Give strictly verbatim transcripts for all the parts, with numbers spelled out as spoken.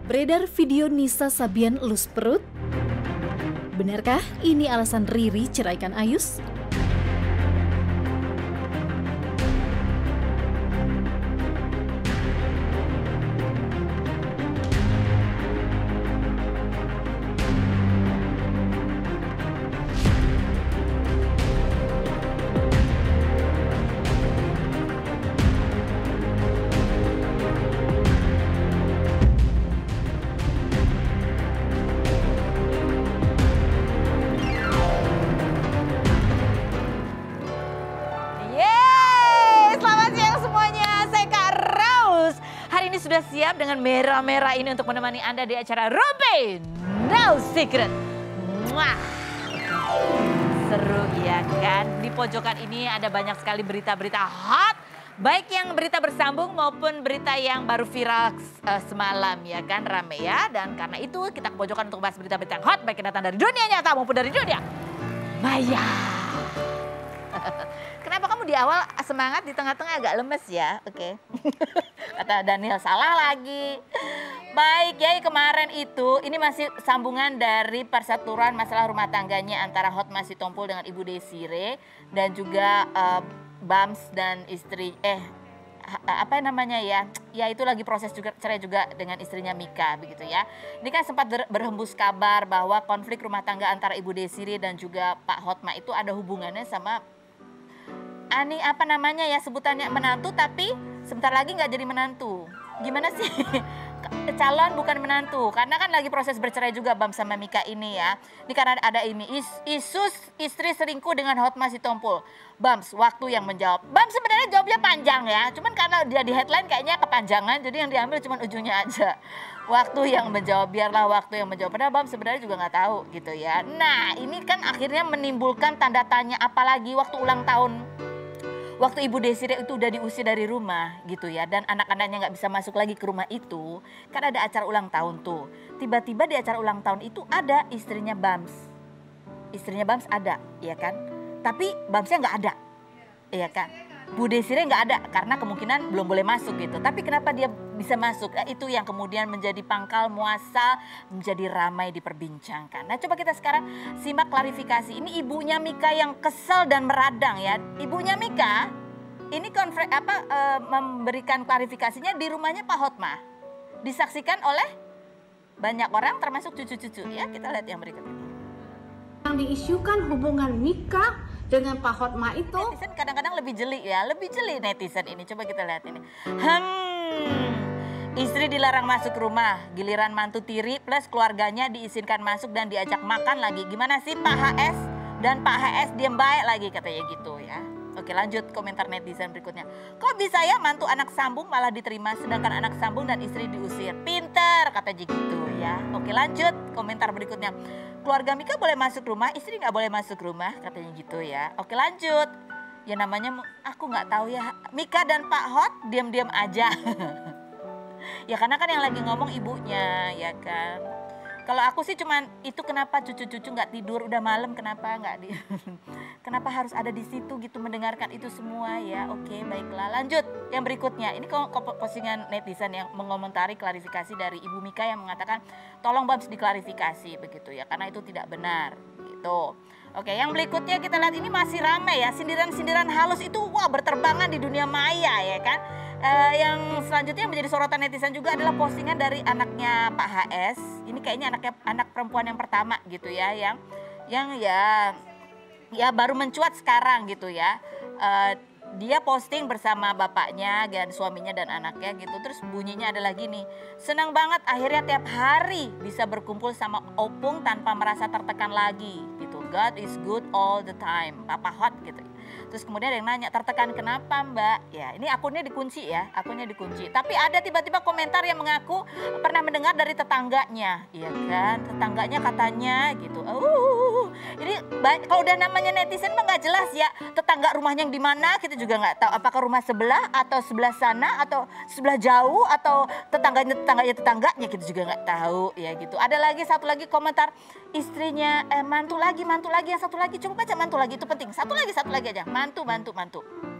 Beredar video Nisa Sabian elus perut? Benarkah ini alasan Riri ceraikan Ayus? Sudah siap dengan merah-merah ini untuk menemani Anda di acara Ruby No Secret. Mwah. Seru ya kan? Di pojokan ini ada banyak sekali berita-berita hot. Baik yang berita bersambung maupun berita yang baru viral uh, semalam ya kan, rame ya. Dan karena itu kita ke pojokan untuk bahas berita-berita yang hot. Baik yang datang dari dunia nyata maupun dari dunia maya. Kenapa kamu di awal semangat, di tengah-tengah agak lemes ya? Oke. Okay. Kata Daniel, salah lagi. Baik, ya kemarin itu, ini masih sambungan dari persaturan masalah rumah tangganya antara Hotma Sitompul dengan Ibu Desire. Dan juga uh, Bams dan istri, eh apa namanya ya, ya itu lagi proses juga cerai juga dengan istrinya Mika begitu ya. Ini kan sempat berhembus kabar bahwa konflik rumah tangga antara Ibu Desire dan juga Pak Hotma itu ada hubungannya sama Ani apa namanya ya sebutannya menantu tapi sebentar lagi nggak jadi menantu. Gimana sih? Calon bukan menantu. Karena kan lagi proses bercerai juga Bam sama Mika ini ya. Ini karena ada ini. Is, Isus istri selingkuh dengan Hotma Sitompul. Bams waktu yang menjawab. Bam sebenarnya jawabnya panjang ya. Cuman karena dia di headline kayaknya kepanjangan. Jadi yang diambil cuma ujungnya aja. Waktu yang menjawab, biarlah waktu yang menjawab. Padahal Bam sebenarnya juga nggak tahu gitu ya. Nah ini kan akhirnya menimbulkan tanda tanya apalagi waktu ulang tahun. Waktu Ibu Desire itu udah diusir dari rumah gitu ya. Dan anak-anaknya nggak bisa masuk lagi ke rumah itu. Kan ada acara ulang tahun tuh. Tiba-tiba di acara ulang tahun itu ada istrinya Bams. Istrinya Bams ada ya kan. Tapi Bamsnya nggak ada. Iya kan. Bu Desire nggak ada karena kemungkinan belum boleh masuk gitu. Tapi kenapa dia bisa masuk? Nah, itu yang kemudian menjadi pangkal muasal, menjadi ramai diperbincangkan. Nah coba kita sekarang simak klarifikasi. Ini ibunya Mika yang kesel dan meradang ya. Ibunya Mika ini konfre, apa, e, memberikan klarifikasinya di rumahnya Pak Hotma. Disaksikan oleh banyak orang termasuk cucu-cucu ya. Kita lihat yang berikut ini. Yang diisukan hubungan Mika dengan Pak Hotma itu. Netizen kadang-kadang lebih jeli ya, lebih jeli netizen ini. Coba kita lihat ini. Hmm, istri dilarang masuk rumah, giliran mantu tiri plus keluarganya diizinkan masuk dan diajak makan lagi. Gimana sih Pak H S dan Pak H S diem baik lagi katanya gitu ya. Oke lanjut komentar netizen berikutnya. Kok bisa ya mantu anak sambung malah diterima sedangkan anak sambung dan istri diusir? Pinter katanya gitu ya. Oke lanjut komentar berikutnya. Keluarga Mika boleh masuk rumah, istri nggak boleh masuk rumah katanya gitu ya. Oke lanjut. Ya namanya aku nggak tahu ya. Mika dan Pak Hot diam-diam aja. Ya karena kan yang lagi ngomong ibunya ya kan. Kalau aku sih cuman itu kenapa cucu-cucu nggak tidur udah malam kenapa nggak di kenapa harus ada di situ gitu mendengarkan itu semua ya. Oke baiklah lanjut yang berikutnya ini kok postingan netizen yang mengomentari klarifikasi dari Ibu Mika yang mengatakan tolong Bams diklarifikasi begitu ya karena itu tidak benar gitu. Oke yang berikutnya kita lihat ini masih ramai ya sindiran-sindiran halus itu wah berterbangan di dunia maya ya kan. Uh, yang selanjutnya menjadi sorotan netizen juga adalah postingan dari anaknya Pak H S. Ini kayaknya anaknya anak perempuan yang pertama gitu ya, yang yang ya ya baru mencuat sekarang gitu ya. Uh, dia posting bersama bapaknya dan suaminya dan anaknya gitu. Terus bunyinya adalah gini, senang banget akhirnya tiap hari bisa berkumpul sama Opung tanpa merasa tertekan lagi gitu. God is good all the time, Papa Hot gitu. Terus kemudian ada yang nanya, tertekan kenapa Mbak? Ya ini akunnya dikunci ya, akunnya dikunci. Tapi ada tiba-tiba komentar yang mengaku pernah mendengar dari tetangganya. Iya kan, tetangganya katanya gitu. Uh, ini kalau udah namanya netizen mah gak jelas ya. Tetangga rumahnya yang di mana kita juga gak tahu. Apakah rumah sebelah atau sebelah sana atau sebelah jauh atau tetangganya tetangganya tetangganya kita juga gak tahu ya gitu. Ada lagi satu lagi komentar istrinya, eh mantu lagi, mantu lagi, yang satu lagi. Coba baca mantu lagi itu penting. Satu lagi, satu lagi aja. Mantu, mantu, mantu.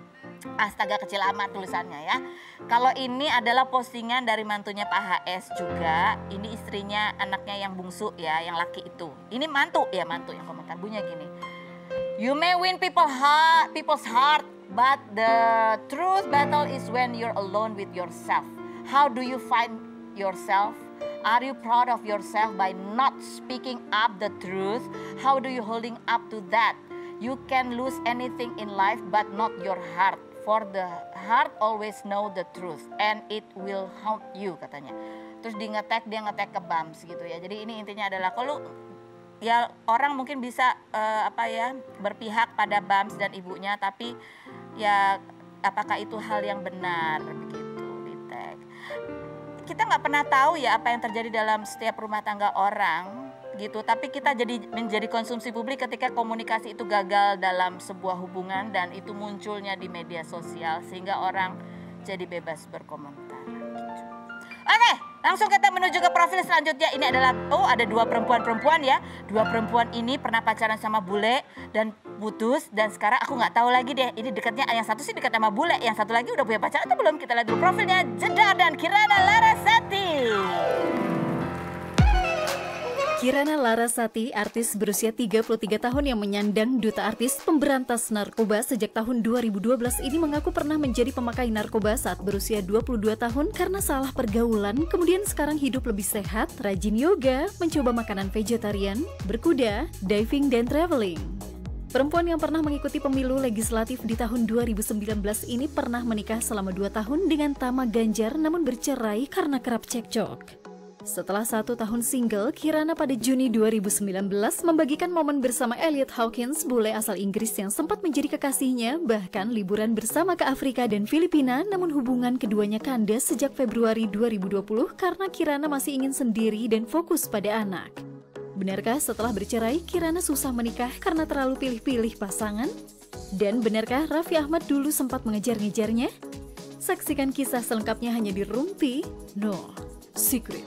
Astaga, kecil amat tulisannya ya. Kalau ini adalah postingan dari mantunya Pak H S juga. Ini istrinya, anaknya yang bungsu ya, yang laki itu. Ini mantu ya, mantu yang komentar bunyinya gini. You may win people heart, people's heart, but the truth battle is when you're alone with yourself. How do you find yourself? Are you proud of yourself by not speaking up the truth? How do you holding up to that? You can lose anything in life but not your heart. For the heart always know the truth and it will haunt you, katanya. Terus di ngetek, dia ngetek ke Bams gitu ya. Jadi ini intinya adalah kalau ya orang mungkin bisa uh, apa ya berpihak pada Bams dan ibunya, tapi ya apakah itu hal yang benar begitu di tag. Kita nggak pernah tahu ya apa yang terjadi dalam setiap rumah tangga orang gitu, tapi kita jadi menjadi konsumsi publik ketika komunikasi itu gagal dalam sebuah hubungan dan itu munculnya di media sosial sehingga orang jadi bebas berkomentar gitu. Oke, langsung kita menuju ke profil selanjutnya. Ini adalah, oh ada dua perempuan-perempuan ya. Dua perempuan ini pernah pacaran sama bule dan putus dan sekarang aku nggak tahu lagi deh. Ini dekatnya, yang satu sih dekat sama bule, yang satu lagi udah punya pacar atau belum. Kita lihat dulu profilnya Jedar dan Kirana Larasati. Kirana Larasati, artis berusia tiga puluh tiga tahun yang menyandang duta artis pemberantas narkoba sejak tahun dua ribu dua belas ini mengaku pernah menjadi pemakai narkoba saat berusia dua puluh dua tahun karena salah pergaulan, kemudian sekarang hidup lebih sehat, rajin yoga, mencoba makanan vegetarian, berkuda, diving, dan traveling. Perempuan yang pernah mengikuti pemilu legislatif di tahun dua ribu sembilan belas ini pernah menikah selama dua tahun dengan Tama Ganjar namun bercerai karena kerap cekcok. Setelah satu tahun single, Kirana pada Juni dua ribu sembilan belas membagikan momen bersama Elliot Hawkins, bule asal Inggris yang sempat menjadi kekasihnya, bahkan liburan bersama ke Afrika dan Filipina, namun hubungan keduanya kandas sejak Februari dua ribu dua puluh karena Kirana masih ingin sendiri dan fokus pada anak. Benarkah setelah bercerai, Kirana susah menikah karena terlalu pilih-pilih pasangan? Dan benarkah Raffi Ahmad dulu sempat mengejar-ngejarnya? Saksikan kisah selengkapnya hanya di Rumpi No Secret.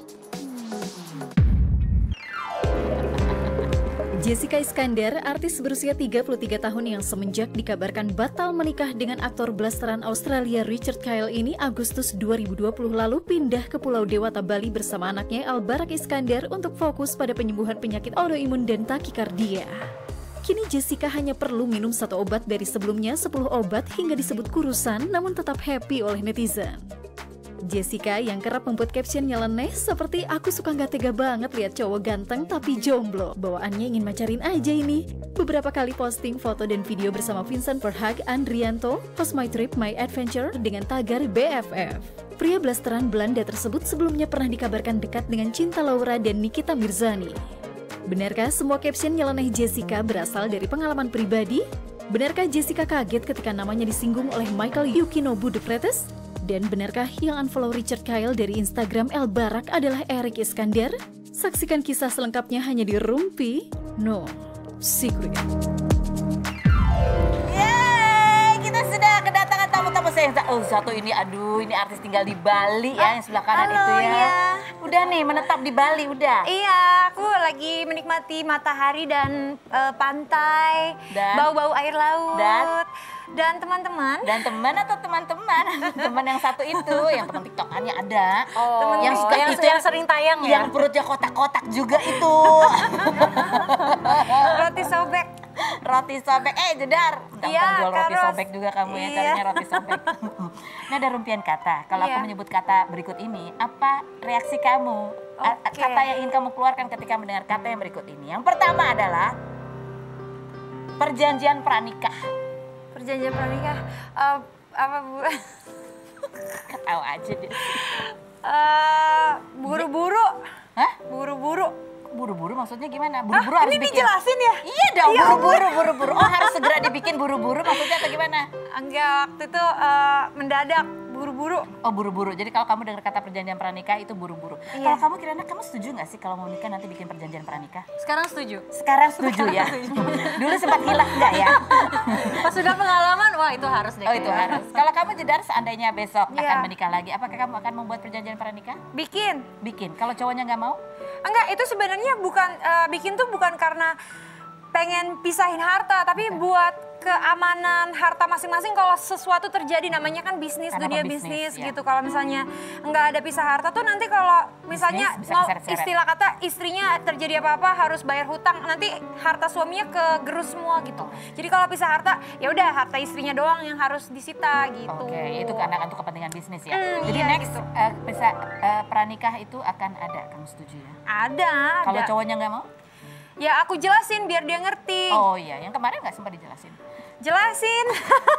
Jessica Iskandar, artis berusia tiga puluh tiga tahun yang semenjak dikabarkan batal menikah dengan aktor blasteran Australia Richard Kyle ini Agustus dua ribu dua puluh lalu pindah ke Pulau Dewata, Bali bersama anaknya Albarak Iskandar untuk fokus pada penyembuhan penyakit autoimun dan takikardia. Kini Jessica hanya perlu minum satu obat dari sebelumnya sepuluh obat hingga disebut kurusan, namun tetap happy oleh netizen. Jessica yang kerap membuat caption nyeleneh seperti aku suka nggak tega banget lihat cowok ganteng tapi jomblo. Bawaannya ingin macarin aja ini. Beberapa kali posting foto dan video bersama Vincent Verhaeghe Andrianto, Post My Trip My Adventure dengan tagar B F F. Pria blasteran Belanda tersebut sebelumnya pernah dikabarkan dekat dengan Cinta Laura dan Nikita Mirzani. Benarkah semua caption nyeleneh Jessica berasal dari pengalaman pribadi? Benarkah Jessica kaget ketika namanya disinggung oleh Michael Yukinobu de Freitas? Dan benarkah yang unfollow Richard Kyle dari Instagram Albarak adalah Erik Iskandar? Saksikan kisah selengkapnya hanya di Rumpi No Secret. Yeay, kita sudah kedatangan tamu-tamu saya. Oh, satu ini, aduh, ini artis tinggal di Bali ya, yang sebelah kanan. Halo, itu ya. iya. Udah nih, menetap di Bali, udah. Iya, aku lagi menikmati matahari dan uh, pantai, bau-bau air laut. Dan? Dan teman-teman. Dan teman atau teman-teman? Teman yang satu itu, yang teman tiktokannya ada. Oh, temen yang suka yang, itu yang sering tayang ya? Yang perutnya kotak-kotak juga itu. Roti sobek. Roti sobek, eh Jedar. Iya, jual roti Karos. sobek juga kamu ya, Iya. carinya roti sobek. Ini ada rumpian kata. Kalau Iya. aku menyebut kata berikut ini, apa reaksi kamu? A- Oke. Kata yang ingin kamu keluarkan ketika mendengar kata yang berikut ini. Yang pertama adalah perjanjian pranikah. Perjanjian pranikah. Uh, apa bu? Ketawa aja deh. Uh, buru-buru. Hah? Buru-buru. Buru-buru maksudnya gimana? Hah, Buru-buru harus ini bikin. dijelasin ya? Iya dong, Ya buru-buru, buru-buru. Oh, harus segera dibikin buru-buru maksudnya atau gimana? Enggak, waktu itu uh, mendadak, buru-buru. Oh, buru-buru. Jadi kalau kamu dengar kata perjanjian pranikah itu buru-buru. Iya. Kalau kamu Kirana, kamu setuju nggak sih kalau mau nikah nanti bikin perjanjian pranikah? Sekarang setuju. Sekarang setuju ya? Dulu sempat hilaf nggak ya? Pas sudah pengalaman, wah itu harus deh. Oh, itu kayaknya. harus. Kalau kamu Jedar seandainya besok Iya. akan menikah lagi, apakah kamu akan membuat perjanjian pranikah? Bikin. Bikin. Kalau cowoknya nggak mau? Enggak, itu sebenarnya bukan, eh, bikin tuh bukan karena pengen pisahin harta, tapi buat keamanan harta masing-masing kalau sesuatu terjadi, namanya kan bisnis, Karena dunia pebisnis, bisnis ya. gitu. Kalau misalnya nggak ada pisah harta tuh nanti kalau misalnya Bisnis bisa mau keseret-seret. istilah kata istrinya terjadi apa-apa harus bayar hutang, nanti harta suaminya kegerus semua gitu. Jadi kalau pisah harta ya udah harta istrinya doang yang harus disita gitu. Oke, itu karena untuk kepentingan bisnis ya. Hmm, Jadi iya, next gitu. eh, bisa eh, pranikah itu akan ada, kamu setuju ya? Ada, Kalau ada. cowoknya nggak mau? Ya aku jelasin biar dia ngerti. Oh iya, yang kemarin nggak sempat dijelasin. Jelasin.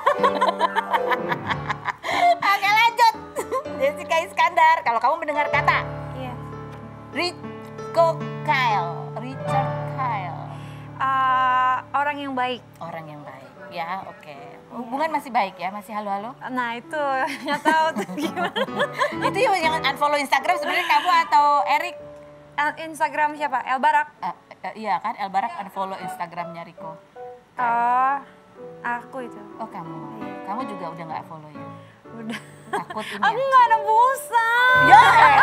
Oke lanjut, Jessica Iskandar. Kalau kamu mendengar kata Iya. Rico Kyle, Richard Kyle, Uh, orang yang baik. orang yang baik. Ya oke, hubungan masih baik ya, masih halo-halo. Nah itu nggak tahu tuh gimana. Itu yang jangan unfollow Instagram sebenarnya kamu atau Erik? El- Instagram siapa? El Barak. Eh, eh, iya kan, El Barak unfollow Instagramnya Rico. Oh, aku itu. Oh kamu, kamu juga udah nggak follow ya? Udah. Takut ini Aku ya? nggak ada pulsa. Ya.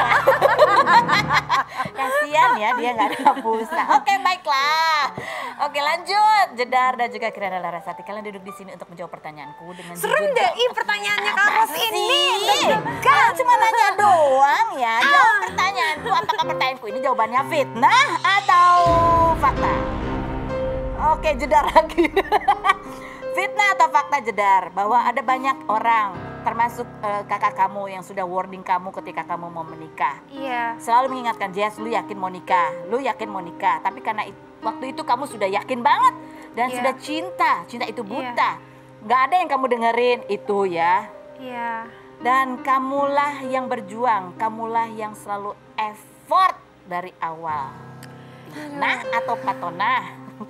Kasian ya dia nggak ada pulsa. Oke baiklah. Oke lanjut. Jedar dan juga Kirana Larasati, kalian duduk di sini untuk menjawab pertanyaanku dengan Serem jujur. deh, ih pertanyaannya Karos ini. Kan cuma nanya doang ya. Jawab pertanyaanku. Apakah pertanyaanku ini jawabannya fitnah atau fakta? Oke Jedar lagi. Fitnah atau fakta Jedar bahwa ada banyak orang termasuk eh, kakak kamu yang sudah warning kamu ketika kamu mau menikah. Iya. Selalu mengingatkan, Jess, lu yakin mau nikah, lu yakin mau nikah. Tapi karena it- waktu itu kamu sudah yakin banget dan Iya. sudah cinta, cinta itu Iya. buta. Nggak ada yang kamu dengerin itu ya. Iya. Dan kamulah yang berjuang, kamulah yang selalu effort dari awal. Nah atau patonah?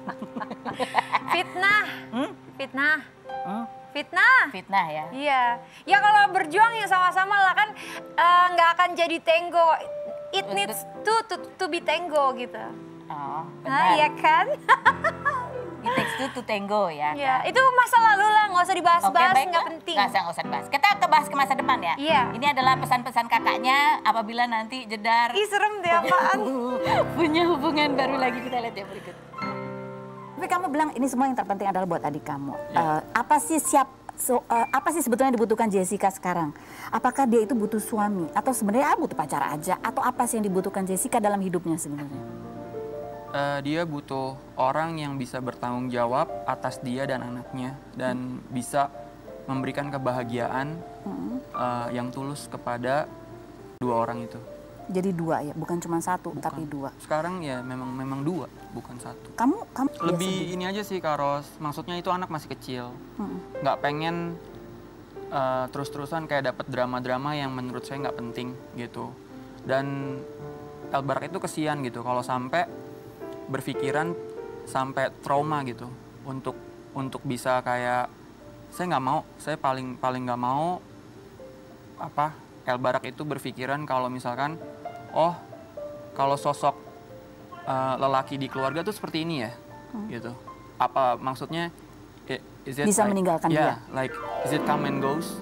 Fitnah. Hmm? Fitnah. Hmm? Fitnah. Fitnah ya. Iya. Ya kalau berjuang ya sama-sama lah kan eh, nggak akan jadi tango. It needs to to, to be tango gitu. Oh, Nah, iya benar. kan? It takes two to tango ya. Iya, itu masa lalu lah, nggak usah Oke dibahas-bahas, baik, nggak penting. nggak usah nggak usah dibahas. Kita ke bahas ke masa depan ya. Iya. Ini adalah pesan-pesan kakaknya apabila nanti Jedar Ih serem deh apaan. punya hubungan baru lagi, kita lihat yang berikut. Tapi kamu bilang ini semua yang terpenting adalah buat adik kamu. Eh, apa sih siap? So, eh, apa sih sebetulnya dibutuhkan Jessica sekarang? Apakah dia itu butuh suami atau sebenarnya ah, butuh pacar aja? Atau apa sih yang dibutuhkan Jessica dalam hidupnya sebenarnya? Eh, dia butuh orang yang bisa bertanggung jawab atas dia dan anaknya dan bisa memberikan kebahagiaan eh, yang tulus kepada dua orang itu. Jadi dua ya, bukan cuma satu Bukan. tapi dua. Sekarang ya memang memang dua, bukan satu. Kamu kamu Lebih ini aja sih Kak Ros, maksudnya itu anak masih kecil, Mm-mm. nggak pengen eh, terus-terusan kayak dapat drama-drama yang menurut saya nggak penting gitu. Dan El Barak itu kesian gitu kalau sampai berpikiran sampai trauma gitu untuk untuk bisa kayak saya nggak mau, saya paling paling nggak mau apa El Barak itu berpikiran kalau misalkan oh kalau sosok uh, lelaki di keluarga tuh seperti ini ya gitu. Apa maksudnya i- is it Bisa like- meninggalkan yeah, dia. like is it come and goes?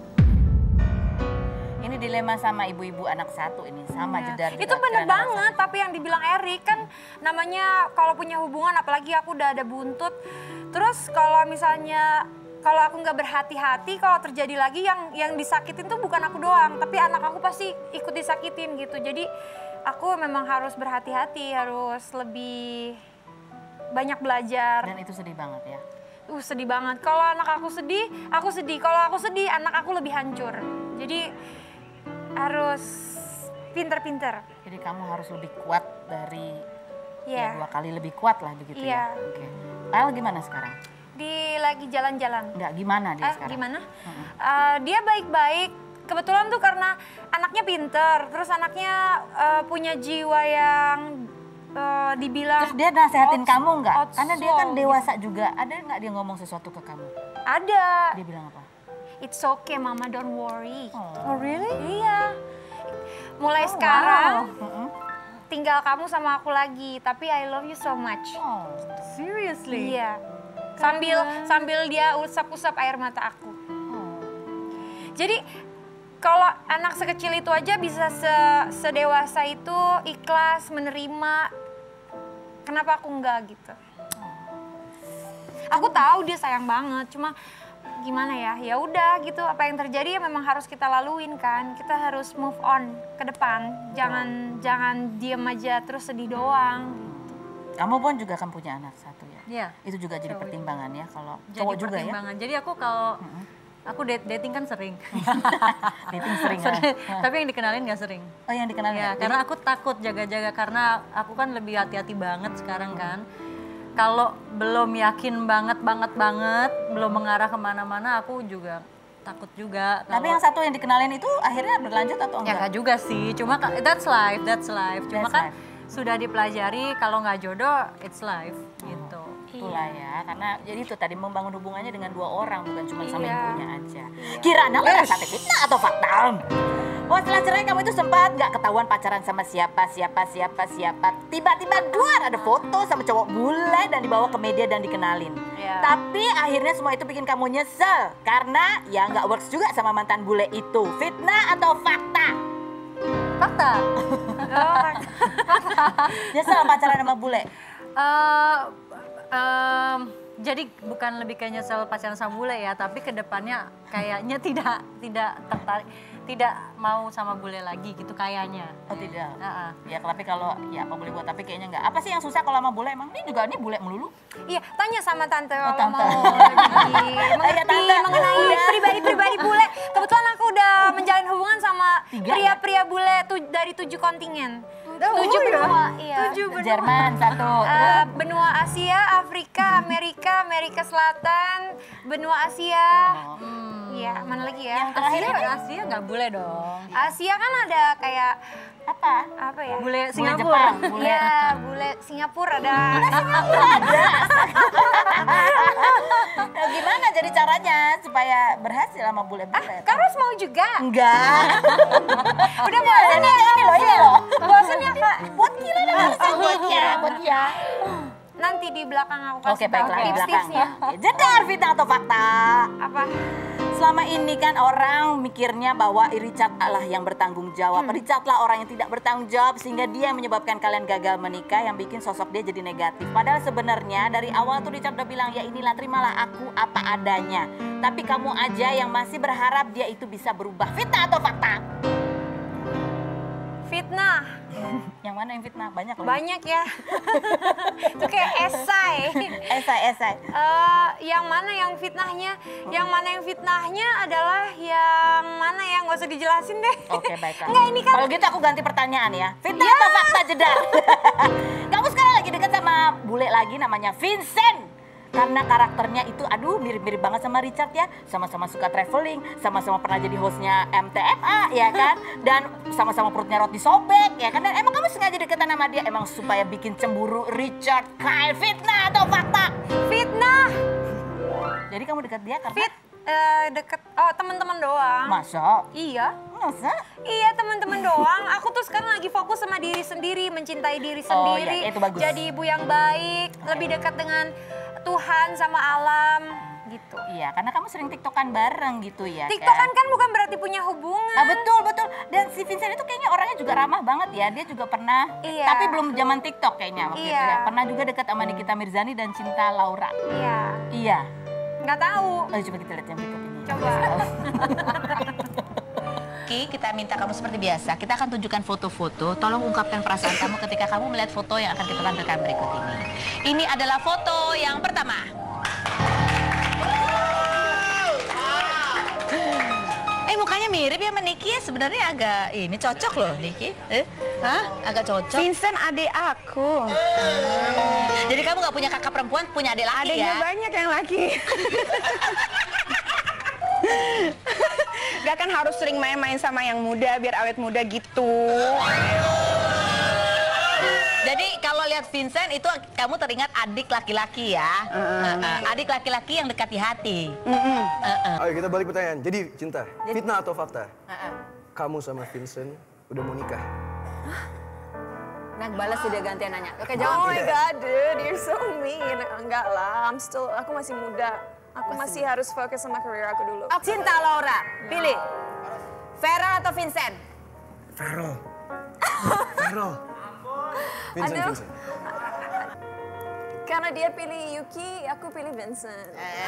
Ini dilema sama ibu-ibu anak satu ini, sama Iya. Jedar juga. Itu bener Kirana banget, tapi yang dibilang Erik kan namanya kalau punya hubungan, apalagi aku udah ada buntut. Terus kalau misalnya kalau aku nggak berhati-hati, kalau terjadi lagi yang yang disakitin tuh bukan aku doang, tapi anak aku pasti ikut disakitin gitu. Jadi aku memang harus berhati-hati, harus lebih banyak belajar. Dan itu sedih banget ya. Uh sedih banget. Kalau anak aku sedih, aku sedih. Kalau aku sedih, anak aku lebih hancur. Jadi harus pinter-pinter. Jadi kamu harus lebih kuat dari Iya. ya, dua kali lebih kuat lah begitu Iya. ya. Oke. Kyle gimana sekarang? Di lagi jalan-jalan. Enggak, gimana dia Eh, sekarang? gimana? Eh, dia baik-baik. Kebetulan tuh karena anaknya pinter, terus anaknya eh, punya jiwa yang eh, dibilang Terus dia nasehatin outs- kamu nggak? outsol Karena dia kan gitu. dewasa juga. Ada nggak dia ngomong sesuatu ke kamu? Ada. Dia bilang apa? It's okay, Mama, don't worry. Oh, really? Iya. Mulai sekarang Mm-mm. tinggal kamu sama aku lagi, tapi I love you so much. Oh. Seriously? Iya. Sambil sambil dia usap-usap air mata aku. Oh. Jadi kalau anak sekecil itu aja bisa se- sedewasa itu ikhlas menerima, kenapa aku enggak gitu? Aku tahu dia sayang banget, cuma gimana ya, ya udah gitu, apa yang terjadi ya memang harus kita laluin kan. Kita harus move on ke depan, jangan jangan diem aja terus sedih doang. Kamu pun juga kan punya anak satu ya? Iya. Itu juga jadi Cowok. pertimbangan ya kalau Jadi cowok juga ya? pertimbangan. Jadi aku kalau aku date dating kan sering. Dating sering ya? Tapi yang dikenalin nggak sering. Oh yang dikenal Ya, ya? karena aku takut jaga-jaga karena aku kan lebih hati-hati banget sekarang kan. Kalau belum yakin banget banget banget, belum mengarah kemana-mana, aku juga takut juga. Tapi kalau- yang satu yang dikenalin itu akhirnya berlanjut atau Ya enggak? nggak juga sih, cuma ka- that's life, that's life. Cuma That's kan life. sudah dipelajari kalau nggak jodoh, it's life gitu. Itulah ya, karena jadi itu tadi membangun hubungannya dengan dua orang, bukan cuma sama Iya. ibunya aja. Kirana udah sampai fitnah atau fakta? Wah setelah cerai kamu itu sempat nggak ketahuan pacaran sama siapa, siapa, siapa, siapa. Tiba-tiba duar ada foto sama cowok bule dan dibawa ke media dan dikenalin. Iya. Tapi akhirnya semua itu bikin kamu nyesel. Karena ya nggak works juga sama mantan bule itu. Fitnah atau fakta? Fakta. Nyesel pacaran sama bule? Eh, em, jadi bukan lebih kayak nyesel pacaran sama bule ya, tapi kedepannya kayaknya tidak tidak tertarik, tidak mau sama bule lagi gitu kayaknya. Oh tidak. Heeh. Ya tapi kalau ya apa boleh buat tapi kayaknya nggak. Apa sih yang susah kalau sama bule emang? Ini juga ini bule melulu. Iya, tanya sama tante kalau tante. mau lebih mengerti Tante. mengenai Udah. pribadi-pribadi bule. Kebetulan aku udah menjalin hubungan sama Tiga, pria-pria bule tu- dari tujuh kontingen. Oh, tujuh iya? benua, iya. Tujuh benua. Jerman satu. Eh, benua Asia, Afrika, Amerika, Amerika Selatan, benua Asia. Iya, mana lagi ya? Asia, Asia nggak boleh dong. Asia kan ada kayak Apa? apa ya? Bule Bule Singapura. Jepang, bule. Iya, bule Singapura ada. Nah, gimana jadi caranya supaya berhasil sama bule-bule? Karus mau juga. Enggak. Udah bosan ya? Ini loh, ini loh. Bosan ya, Kak? Buat gila dah buat dia, buat dia. Nanti di belakang aku kasih Oke, tahu baiklah di belakang. tips-tipsnya. Oke, jedar fitnah atau fakta? Apa? Selama ini kan orang mikirnya bahwa Richard lah yang bertanggung jawab. Richard lah orang yang tidak bertanggung jawab sehingga dia yang menyebabkan kalian gagal menikah, yang bikin sosok dia jadi negatif. Padahal sebenarnya dari awal tuh Richard udah bilang, ya inilah terimalah aku apa adanya. Tapi kamu aja yang masih berharap dia itu bisa berubah. Fitnah atau fakta? Fitnah. Yang mana yang fitnah? Banyak loh. Banyak ya. Itu kayak esai. Esai, esai. Eh, yang mana yang fitnahnya? Yang mana yang fitnahnya adalah yang mana yang nggak usah dijelasin deh. Oke, baiklah. Enggak, ini kan Kalau gitu aku ganti pertanyaan ya. Fitnah atau fakta jedar? Kamu sekarang lagi dekat sama bule lagi namanya Vincent. Karena karakternya itu aduh mirip-mirip banget sama Richard ya. Sama-sama suka traveling, sama-sama pernah jadi hostnya M T M A ya kan. Dan sama-sama perutnya roti sobek ya kan. Dan emang kamu sengaja deketan sama dia emang supaya bikin cemburu Richard Kyle. Fitnah atau fakta? fitnah. Jadi kamu dekat dia karena Fit eh, deket oh teman-teman doang. masa? Iya. Masa? Iya teman-teman doang. Aku tuh sekarang lagi fokus sama diri sendiri, mencintai diri Oh, sendiri. iya, itu bagus. Jadi ibu yang baik, lebih dekat dengan Tuhan sama alam gitu. Iya, karena kamu sering tiktokan bareng gitu ya. TikTokan kan bukan berarti punya hubungan. Ah, betul, betul. Dan si Vincent itu kayaknya orangnya juga ramah banget ya. Dia juga pernah, Iya. tapi belum zaman TikTok kayaknya waktu itu Iya. ya. Pernah juga dekat sama Nikita Mirzani dan Cinta Laura. Iya. Iya. Nggak tahu. Oh, coba kita lihat yang berikut ini. Coba. Ki, kita minta kamu seperti biasa. Kita akan tunjukkan foto-foto. Tolong ungkapkan perasaan kamu ketika kamu melihat foto yang akan kita tampilkan berikut ini. Ini adalah foto yang pertama. Eh, mukanya mirip ya sama Niki ya. Sebenarnya agak ini cocok loh, Niki. Eh? Hah? Agak cocok. Vincent adik aku. Jadi kamu nggak punya kakak perempuan, punya adik laki Adiknya ya? banyak yang laki. Gak kan harus sering main-main sama yang muda biar awet muda gitu. Jadi kalau lihat Vincent itu kamu teringat adik laki-laki ya? Uh-uh. Adik laki-laki yang dekati hati. Mm-mm. Uh-uh. Ayo kita balik pertanyaan. Jadi cinta, fitnah atau fakta? Uh-uh. Kamu sama Vincent udah mau nikah? Nah, balas sudah gantian nanya. Oke, Oh jawab. my god, dude, you're so mean. Enggak lah, I'm still, aku masih muda. Aku masih harus fokus sama karir aku dulu. Cinta Laura, pilih. Vera atau Vincent? Vero. Vero. Vincent, Aduh. Vincent. karena dia pilih Yuki, aku pilih Vincent.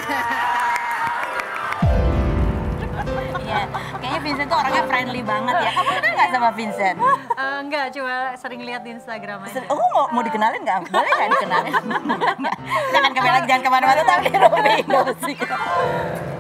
Iya, kayaknya Vincent tuh orangnya friendly banget ya. Kamu kenal nggak sama Vincent? Uh, enggak, cuma sering lihat di Instagram aja. Oh, mau, mau dikenalin nggak? Boleh nggak dikenalin? Jangan kembali lagi, jangan kemana-mana, tapi Robby Indosiar.